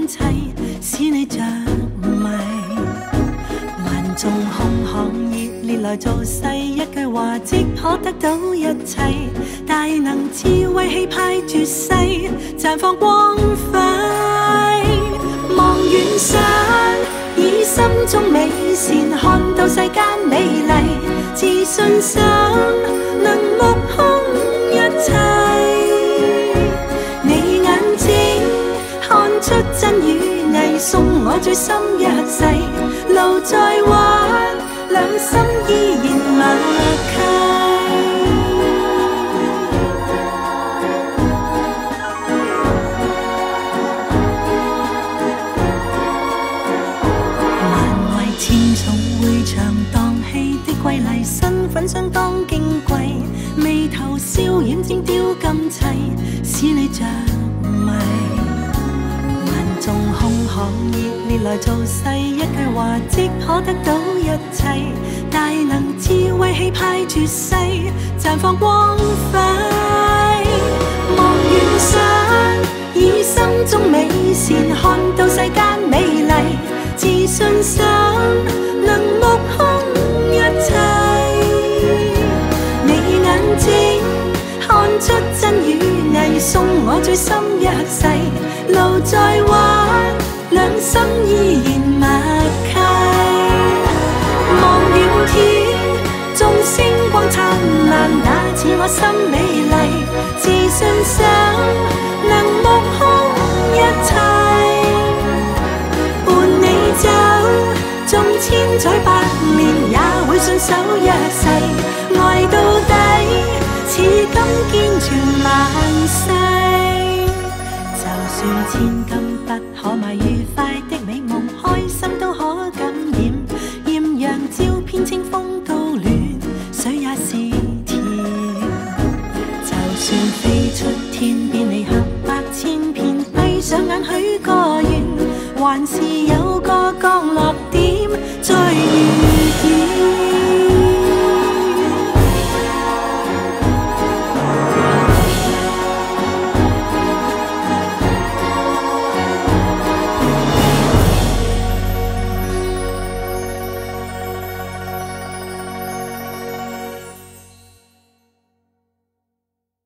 齐，使你着迷。万众空巷热烈来造势，一句话即可得到一切。大能智慧气派绝世，绽放光辉。望远山，以心中美善看到世間美麗，自信心能目空一切。你眼睛看出真與偽，送我最深一世。路再彎，兩心依然默契。瑰麗身份相當矜貴，眉頭笑臉精雕咁齊，使你着迷。萬眾空巷熱烈來造勢，一句話即可得到一切。大能智慧氣派絕世，綻放光輝。望遠山，以心中美善看到世間美麗，自信心能目空一切。你眼睛看出真與偽，送我最深一世。路再彎，兩心依然默契。望遠天，眾星光燦爛，那似我心美麗。自信心能目空一切，伴你走。縱千載百年，也會信守一世，愛到底，似金堅存萬世。就算千金不可買，愉快的美夢，開心都可感染。豔陽照遍清風都暖，水也是甜。就算飛出天邊，你